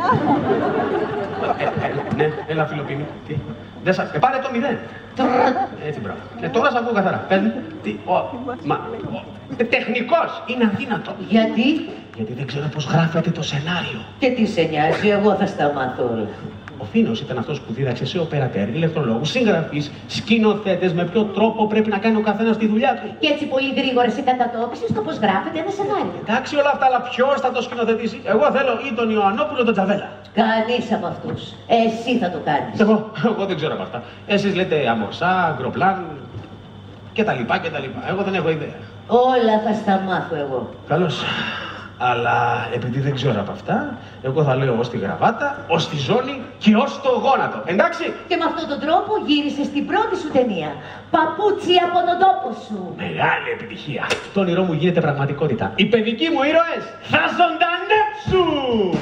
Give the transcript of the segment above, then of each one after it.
Ναι, έλα Φιλοπίνη. Πάρε το 0. Έτσι, μπράβο. Τώρα σ' ακούω καθαρά. Πες μου. Τεχνικός. Είναι αδύνατο. Γιατί? Γιατί δεν ξέρω πώς γράφεται το σενάριο. Και τι σε νοιάζει, εγώ θα σταμάθω όλα. Ο Φίνος ήταν αυτός που δίδαξε σε οπερατέρ, ηλεκτρολόγους, συγγραφείς, σκηνοθέτες με ποιο τρόπο πρέπει να κάνει ο καθένας τη δουλειά του. Και έτσι πολύ γρήγορα σε κατατόπισες το πώς γράφεται ένα σενάριο. Εντάξει όλα αυτά, αλλά ποιος θα το σκηνοθετήσει? Εγώ θέλω ή τον Ιωαννόπουλο τον Τζαβέλα. Κανείς από αυτούς. Εσύ θα το κάνεις. Εγώ δεν ξέρω από αυτά. Εσείς λέτε αμορσά, γκροπλάν και τα λοιπά και τα λοιπά. Εγώ δεν έχω ιδέα. Όλα θα σταμάθω εγώ. Καλώς. Αλλά επειδή δεν ξέρω από αυτά, εγώ θα λέω ως τη γραβάτα, ως τη ζώνη και ως το γόνατο. Εντάξει? Και με αυτόν τον τρόπο γύρισες στην πρώτη σου ταινία. Παπούτσι από τον τόπο σου. Μεγάλη επιτυχία. Το όνειρό μου γίνεται πραγματικότητα. Οι παιδικοί μου ήρωες θα ζωντανέψουν!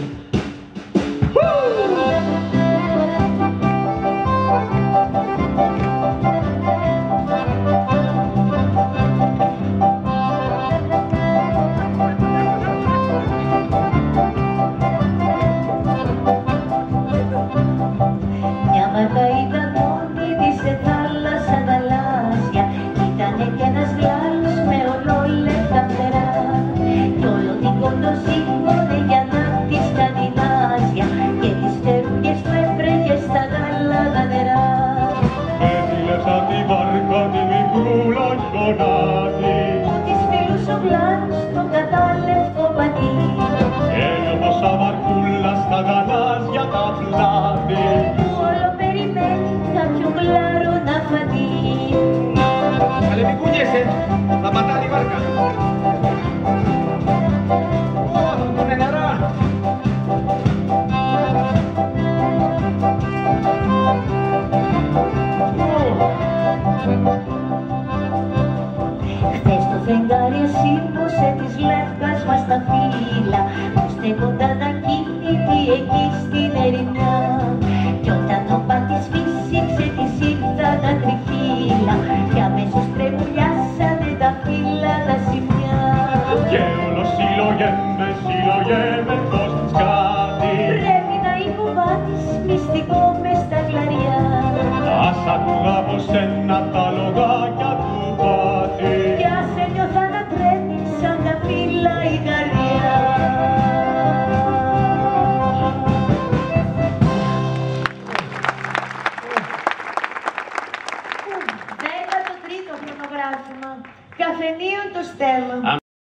Θα πατάει η βάρκα. Θα πούνε νερά. Χθες το φεγγάρι ασύμωσε της Λεύκας μας τα φύλλα που στέκονταν ακίνητοι εκεί στην ερημιά. Κι όταν ο Πάτης φύσηξε της ήρθαν ακριφύλλα κι αμέσως τρεμουλιάσανε τα φύλλα τα σημιά. Και όλο συλλογέμαι